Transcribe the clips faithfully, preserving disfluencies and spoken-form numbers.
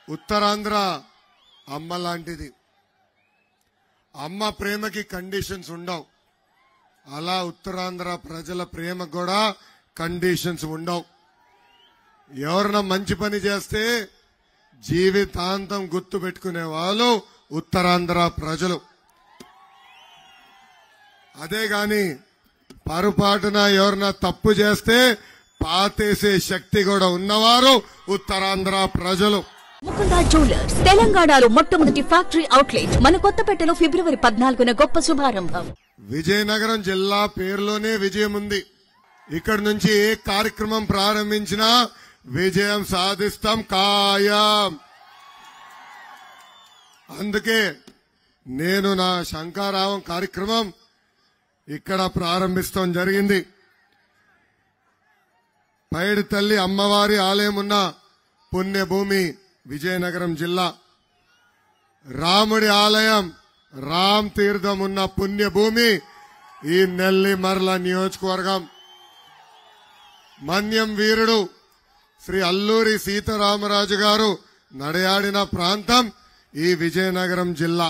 ఉత్తరాంధ్ర అమ్మ లాంటిది. అమ్మ ప్రేమకి కండిషన్స్ ఉండవు. అలా ఉత్తరాంధ్ర ప్రజల ప్రేమకు కూడా కండిషన్స్ ఉండవు. ఎవరన్నా మంచి పని చేస్తే జీవితాంతం గుర్తు పెట్టుకునే వాళ్ళు ఉత్తరాంధ్ర ప్రజలు. అదే గాని పొరపాటున ఎవరన్నా తప్పు చేస్తే పాతేసే శక్తి కూడా ఉన్నవారు ఉత్తరాంధ్ర ప్రజలు. ముకుందా జ్యువెలర్స్ తెలంగాణలో మొట్టమొదటి ఫ్యాక్టరీ అవుట్లెట్ మన కొత్తపేటలో ఫిబ్రవరి పద్నాలుగున గొప్ప శుభారంభం. విజయనగరం జిల్లా పేరులోనే విజయం ఉంది. ఇక్కడి నుంచి ఏ కార్యక్రమం ప్రారంభించినా విజయం సాధిస్తాం ఖాయం. అందుకే నేను నా శంఖారావం కార్యక్రమం ఇక్కడ ప్రారంభిస్తాం జరిగింది. పైడి తల్లి అమ్మవారి ఆలయం ఉన్న పుణ్యభూమి విజయనగరం జిల్లా. రాముడి ఆలయం రామ్ తీర్థం ఉన్న పుణ్యభూమి ఈ నెల్లిమర్ల నియోజకవర్గం. మన్యం వీరుడు శ్రీ అల్లూరి సీతారామరాజు గారు నడయాడిన ప్రాంతం ఈ విజయనగరం జిల్లా.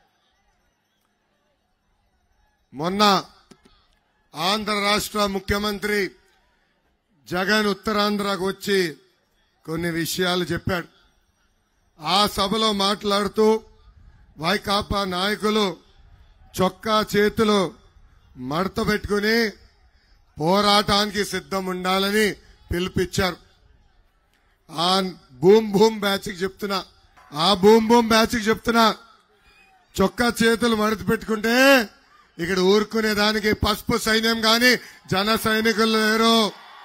మొన్న ఆంధ్ర రాష్ట్ర ముఖ్యమంత్రి జగన్ ఉత్తరాంధ్రకు వచ్చి కొన్ని విషయాలు చెప్పాడు. ఆ సభలో మాట్లాడుతూ వైకాపా నాయకులు చొక్కా చేతులు మడత పెట్టుకుని పోరాటానికి సిద్ధం ఉండాలని పిలుపిచ్చారు. ఆ బూమ్ బూమ్ బ్యాచ్ కి చెప్తున్నా ఆ బూమ్ బూమ్ బ్యాచ్ కి చెప్తున్నా చొక్కా చేతులు మడత పెట్టుకుంటే ఇక్కడ ఊరుకునే దానికి పసుపు సైన్యం గాని జన సైనికులు లేరు.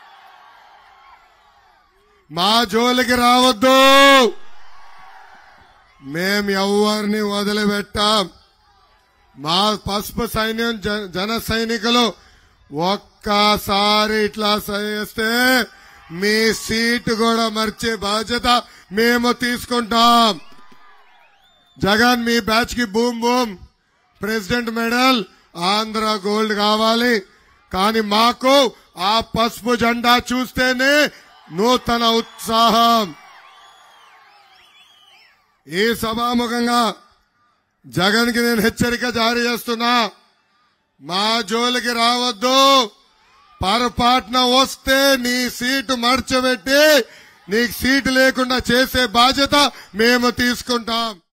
మా జోలికి రావద్దు. మేం ఎవరిని వదిలిపెట్టాం. మా పసుపు సైన్యం జన సైనికులు ఒక్కసారి ఇట్లా చేస్తే మీ సీటు కూడా మర్చే బాధ్యత మేము తీసుకుంటాం. జగన్ మీ బ్యాచ్ కి boom boom president medal Andhra gold కావాలి. కానీ మాకు ఆ పసుపు జెండా చూస్తేనే నూతన ఉత్సాహం. ఈ సభాముఖంగా జగన్ కి నేను హెచ్చరిక జారీ చేస్తున్నా. మా జోలికి రావద్దు. పొరపాటున వస్తే నీ సీటు మర్చబెట్టి నీకు సీటు లేకుండా చేసే బాధ్యత మేము తీసుకుంటాం.